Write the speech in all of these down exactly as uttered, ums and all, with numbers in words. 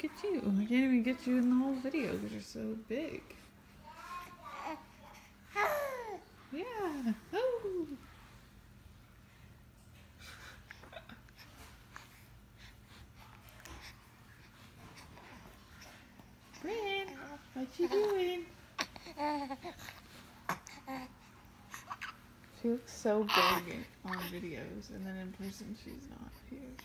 Look at you. I can't even get you in the whole video because you're so big. Yeah. Oh. Brynn, what you doing? She looks so big on videos, and then in person she's not huge.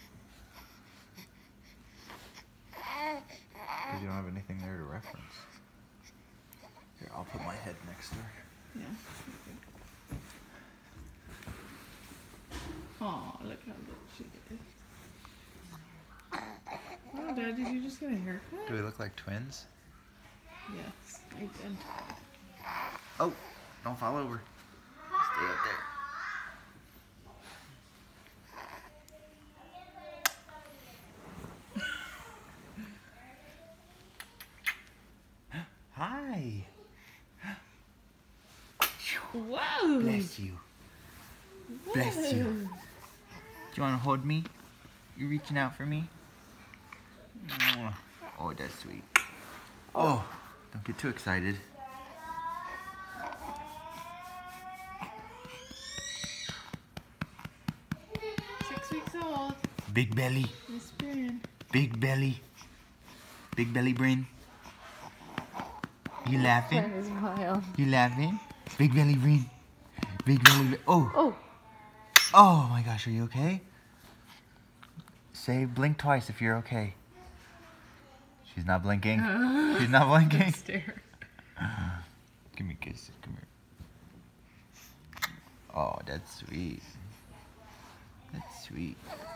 Because you don't have anything there to reference. Here, I'll put my head next to her. Yeah. Aw, look how little she is. Oh, Dad, did you just get a haircut? Do we look like twins? Yes, I did. Oh, don't fall over. Stay up there. Hi. Whoa! Bless you. Whoa. Bless you. Do you want to hold me? You reaching out for me? Oh, that's sweet. Oh, don't get too excited. Six weeks old. Big belly. Miss Brynn. Big belly. Big belly Brynn. You laughing? Trying to smile. You laughing? Big belly Brynn. Big belly. Oh. Oh. Oh my gosh, are you okay? Say blink twice if you're okay. She's not blinking. Uh, She's not blinking. Stare. Give me a kiss. Come here. Oh, that's sweet. That's sweet.